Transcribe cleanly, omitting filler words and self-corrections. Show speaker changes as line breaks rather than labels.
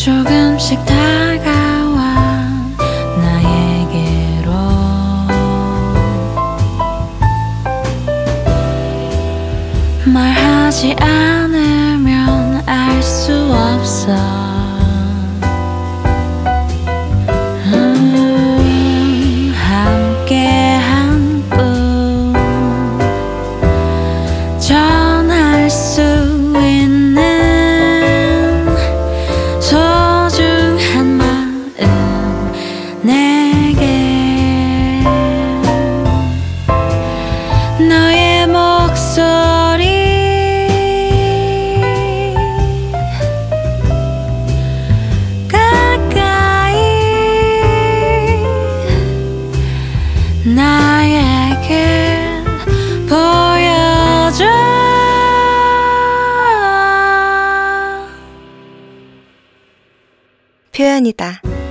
조금씩 다가와 나에게로 말하지 않으면 알 수 없어. 함께한 꿈 전할 수 있는 소중한 마음 내게 너의 목소리 가까이 나에게 보여줘.
표현이다.